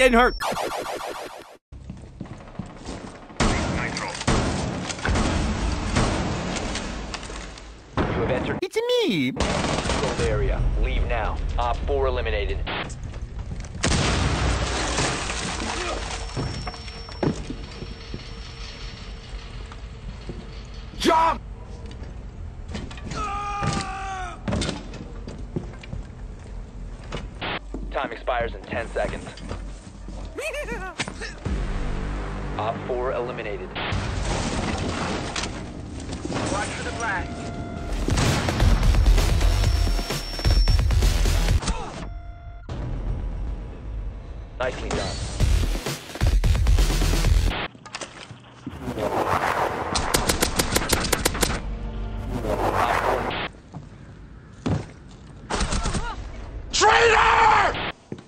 getting hurt. You have entered It's me. controlled area. Leave now. Op 4 eliminated. Jump! Time expires in 10 seconds. Op 4 eliminated. Watch for the blast. Nicely done. Traitor!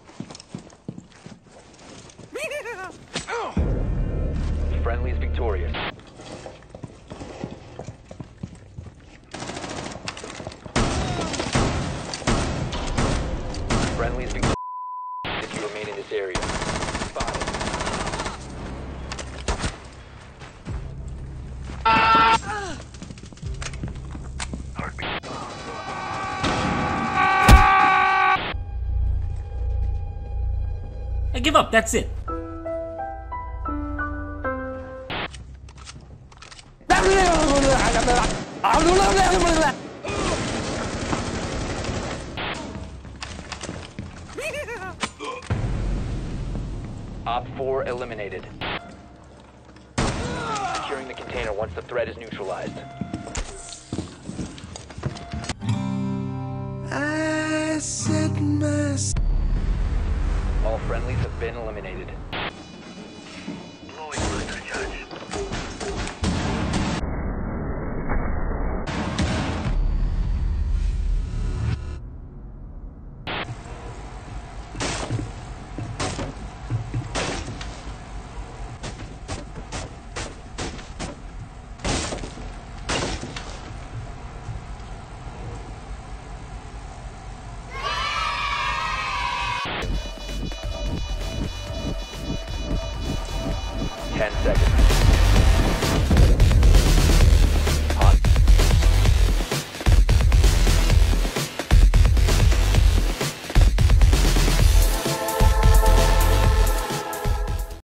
Friendly's victorious. Friendly's victorious. If you remain in this area. Spotted. I give up, that's it. Op 4 eliminated. Securing the container once the threat is neutralized. I said my... All friendlies have been eliminated. Ten seconds.